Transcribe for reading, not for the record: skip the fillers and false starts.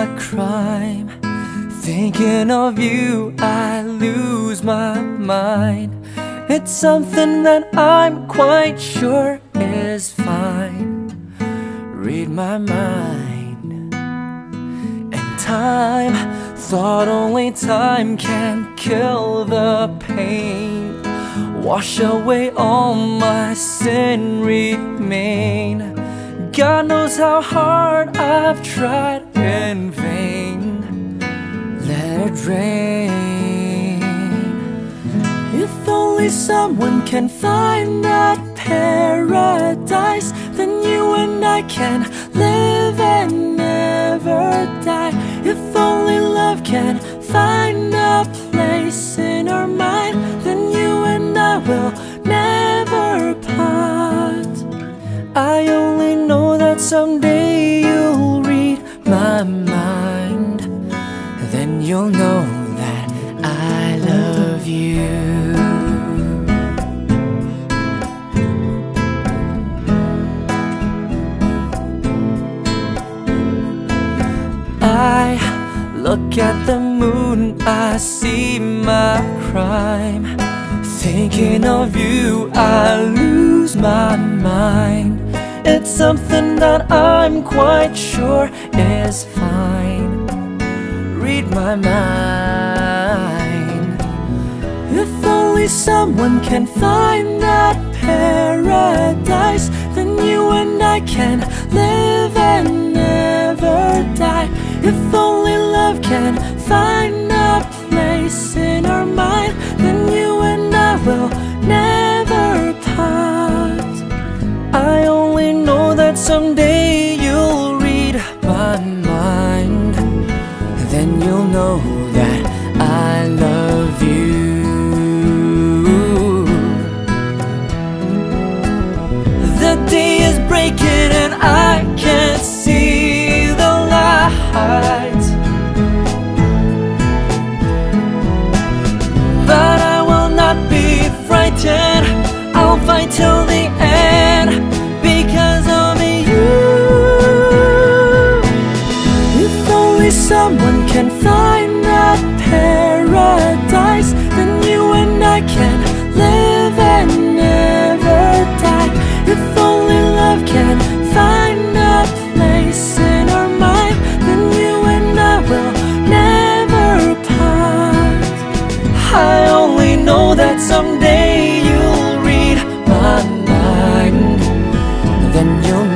crime. Thinking of you, I lose my mind. It's something that I'm quite sure is fine. Read my mind. And time, thought only time can kill the pain. Wash away all my sin remain. God knows how hard I've tried in vain. Let it rain. If only someone can find that paradise, then you and I can live and never die. If only love can find a place in our mind, then you and I will never part. I only know that someday you'll read my mind. Then you'll know that I love you. I look at the moon, I see my crime. Thinking of you, I lose my mind. It's something that I'm quite sure is fine. Read my mind. If only someone can find that paradise, then you and I can live and never die. If only love can find a place in our mind, then you and I will never part. I only know that someday you'll read my mind. Then you'll know that I love you. The day is breaking and I can't see the light, but I will not be frightened. I'll fight till the end because of you. If only someone can find that paradise, then you and I can live and never die. If only love can find a place in our mind, then you and I will never part. I only know that someday you'll read my mind. Then you'll